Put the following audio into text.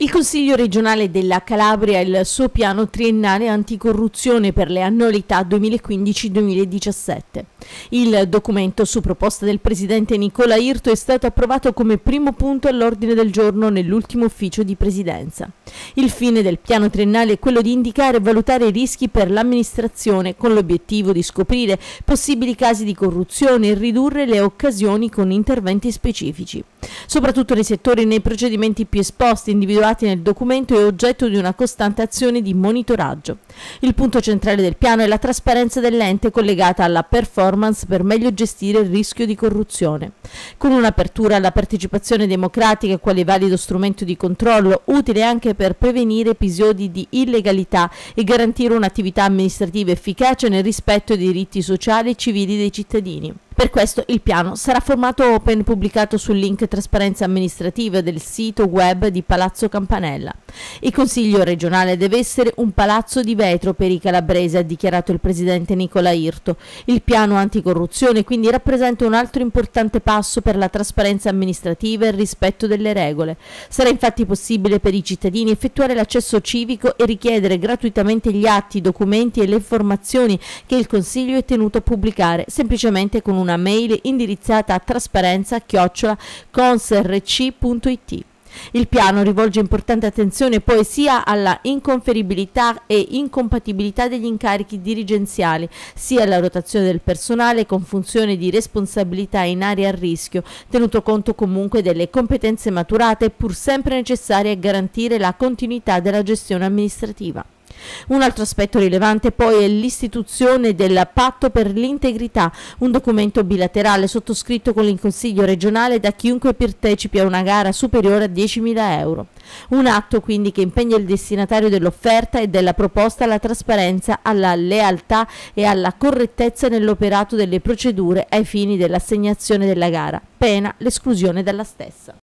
Il Consiglio regionale della Calabria e il suo piano triennale anticorruzione per le annualità 2015-2017. Il documento, su proposta del presidente Nicola Irto, è stato approvato come primo punto all'ordine del giorno nell'ultimo ufficio di presidenza. Il fine del piano triennale è quello di indicare e valutare i rischi per l'amministrazione, con l'obiettivo di scoprire possibili casi di corruzione e ridurre le occasioni con interventi specifici. Soprattutto nei settori e nei procedimenti più esposti individuati nel documento è oggetto di una costante azione di monitoraggio. Il punto centrale del piano è la trasparenza dell'ente collegata alla performance per meglio gestire il rischio di corruzione. Con un'apertura alla partecipazione democratica quale valido strumento di controllo, utile anche per prevenire episodi di illegalità e garantire un'attività amministrativa efficace nel rispetto dei diritti sociali e civili dei cittadini. Per questo il piano sarà formato open, pubblicato sul link trasparenza amministrativa del sito web di Palazzo Campanella. Il Consiglio regionale deve essere un palazzo di vetro per i calabresi, ha dichiarato il presidente Nicola Irto. Il piano anticorruzione quindi rappresenta un altro importante passo per la trasparenza amministrativa e il rispetto delle regole. Sarà infatti possibile per i cittadini effettuare l'accesso civico e richiedere gratuitamente gli atti, i documenti e le informazioni che il Consiglio è tenuto a pubblicare, semplicemente con una mail indirizzata a trasparenza@consrc.it. Il piano rivolge importante attenzione poi sia alla inconferibilità e incompatibilità degli incarichi dirigenziali, sia alla rotazione del personale con funzioni di responsabilità in aree a rischio, tenuto conto comunque delle competenze maturate pur sempre necessarie a garantire la continuità della gestione amministrativa. Un altro aspetto rilevante poi è l'istituzione del Patto per l'integrità, un documento bilaterale sottoscritto con il Consiglio regionale da chiunque partecipi a una gara superiore a 10.000 euro. Un atto quindi che impegna il destinatario dell'offerta e della proposta alla trasparenza, alla lealtà e alla correttezza nell'operato delle procedure ai fini dell'assegnazione della gara, pena l'esclusione dalla stessa.